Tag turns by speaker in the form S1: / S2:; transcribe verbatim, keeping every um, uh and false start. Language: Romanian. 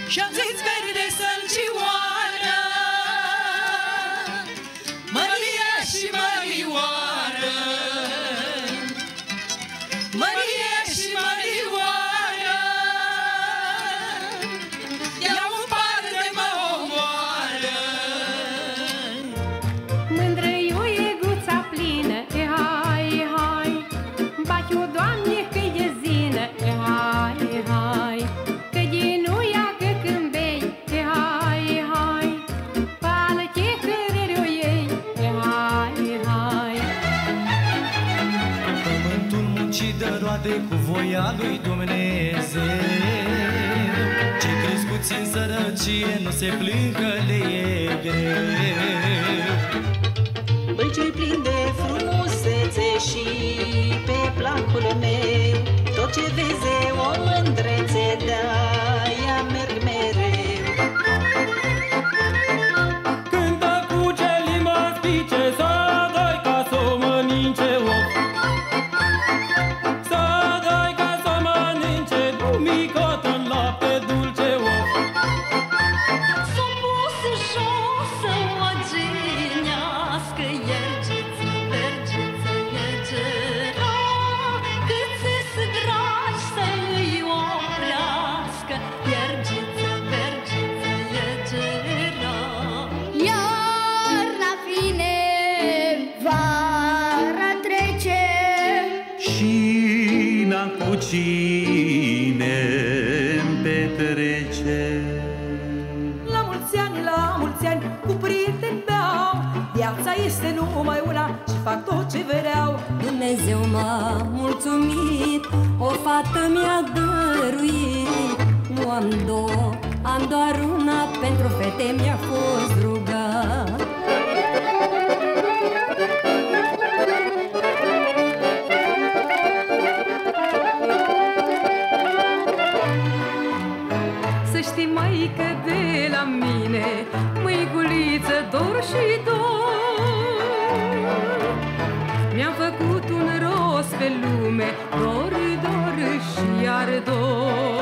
S1: și-am zis verde sălcioară, Maria și Mărioară, Maria și Mărioară, iau un par de mă omoară.
S2: Mândră-i o eguța plină, e hai, e hai, baci-o, Doamne, că e zină, e hai, e hai, că din uia că când bei, e hai, e hai, pală ce cărere o iei, e hai, e hai.
S3: Pământul muncii dă roade cu voia lui Dumnezeu. Cei crescuți în sărăcie nu se plâng că le e greu.
S4: Băi, ce-i plin de frumusețe și pe placul meu, tot ce vezi e o mândrețe, de-aia merg mereu.
S5: Când acuce limba spice, să dai ca să o mănânce of. Să dai ca să o mănânce micot în lapte dulce of.
S6: S-o pus jos să o ginească, iergiță, vergiță, iergera, cât ți-s dragi să îi oprească, iergiță, vergiță, iergera.
S7: Iarna vine, vara trece,
S3: Și n-am cu cine-mi petrece.
S1: La mulți ani, la mulți ani, cu prieteni beau, viața este numai una și fac tot ce vreau.
S6: Dumnezeu m-a mulțumit, o fată mi-a dăruit. Nu am două, am doar una, pentru fete mi-a fost rugat.
S2: Să știi, maică, de la mine, măiculiță, dor și dor, mi-am făcut un rost pe lume, dor, dor și iar dor.